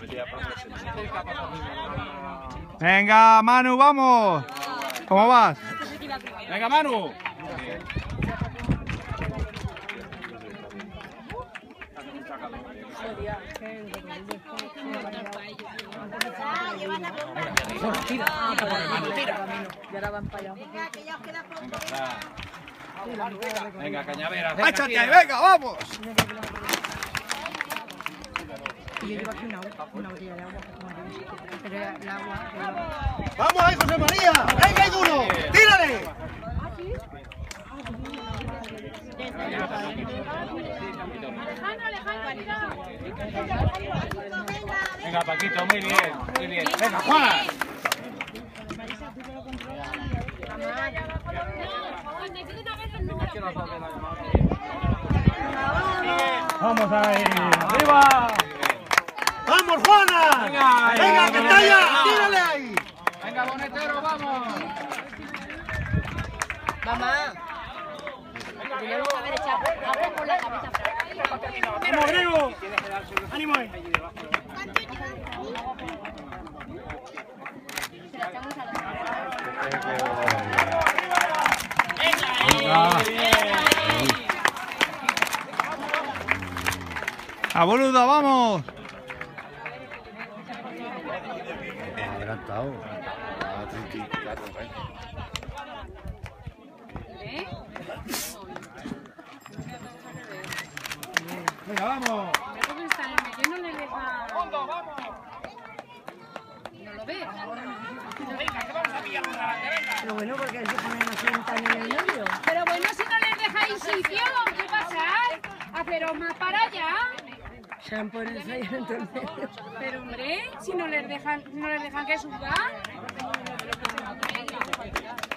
Venga, Manu, vamos. ¿Cómo vas? Venga, Manu. Venga, Cañavera. ¡Échate! ¡Venga, vamos! Yo llevo aquí una botella de agua. Pero el agua... ¡Vamos ahí, José María! ¡Venga, hay duro! ¡Tírale! Venga, Paquito, muy bien, muy bien. Venga, Juan. ¡Vamos ahí! ¡Arriba! ¡Vamos, Juana! ¡Venga, que está allá! ¡Tírale ahí! Venga, Bonetero, vamos. Mamá. Tenemos que haber echado agua por la cabeza. ¡Vamos, Grego! ¡Ánimo ahí! ¡A boluda, vamos! Adelantado. ¡Venga, vamos! ¿Qué no le deja? ¿No lo ves? Pero bueno, porque se ponen a sentar en el medio. Pero bueno, si no les dejáis sitio, ¿qué pasa? Haceros más para allá. Se han puesto ahí en el medio. Pero hombre, si no les dejan que suban.